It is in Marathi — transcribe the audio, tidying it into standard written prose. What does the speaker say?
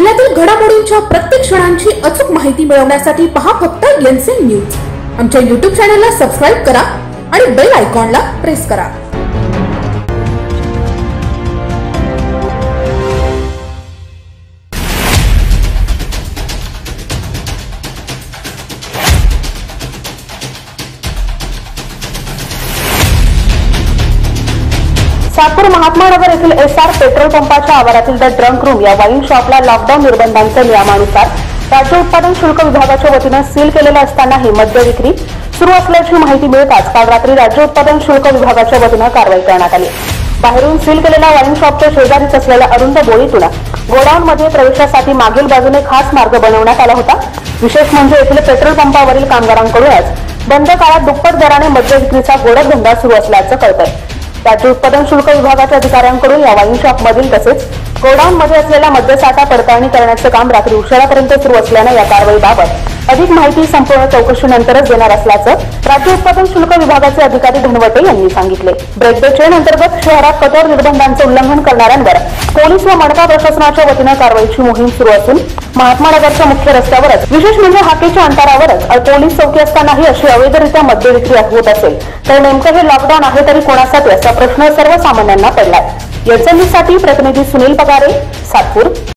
जिल्ह्यातील घडामोडींच्या प्रत्येक क्षणांची अचूक माहिती मिळवण्यासाठी पहा फक्त एनसीएन न्यूज। आमच्या YouTube चॅनलला सबस्क्राइब करा आणि बेल आयकॉनला प्रेस करा। सातपूर महात्मानगर येथील एसआर पेट्रोल पंपाच्या आवारातील द ड्रंक रूम या वाईन शॉपला लॉकडाऊन निर्बंधांच्या नियमानुसार राज्य उत्पादन शुल्क विभागाच्या वतीने सील केलेले असतानाही मद्य विक्री सुरू असल्याची माहिती मिळताच काल रात्री राज्य उत्पादन शुल्क विभागाच्या वतीने कारवाई करण्यात आली। बाहेरून सील केलेल्या वाईन शॉपच्या शेजारीच असलेल्या अरुंद बोळीतून गोडाऊनमध्ये प्रवेशासाठी मागील बाजूने खास मार्ग बनवण्यात आला होता। विशेष म्हणजे येथील पेट्रोल पंपावरील कामगारांकडूनच बंद काळात दुप्पट दराने मद्य विक्रीचा गोडा धंदा सुरू असल्याचं कळतंय। राज्य उत्पादन शुल्क विभागाच्या अधिकाऱ्यांकडून या वाईन शॉप मधील तसेच गोडाऊन मध्ये असलेला मद्यसाठा पडताळणी करण्याचे काम रात्री उशिरापर्यंत सुरू असल्याने या कारवाईबाबत अधिक माहिती संपूर्ण चौकशीनंतरच देणार असल्याचं राज्य उत्पादन शुल्क विभागाचे अधिकारी धनवटे यांनी सांगितले। ब्रेक द चेन अंतर्गत शहरात कठोर निर्बंधांचे उल्लंघन करणाऱ्यांवर पोलीस व मनपा प्रशासनाच्या वतीने कारवाईची मोहीम सुरू असून महात्मानगरच्या मुख्य रस्त्यावरच विशेष म्हणजे हाकेच्या अंतरावरच पोलीस चौकी असतानाही अशी अवैधरित्या मद्य विक्री होत असेल तर नेमकं हे लॉकडाऊन आहे तरी कोणासाठी असा प्रश्न सर्वसामान्यांना पडलाय। एनसीएन न्यूजसाठी प्रतिनिधी सुनील पगारे, सातपूर।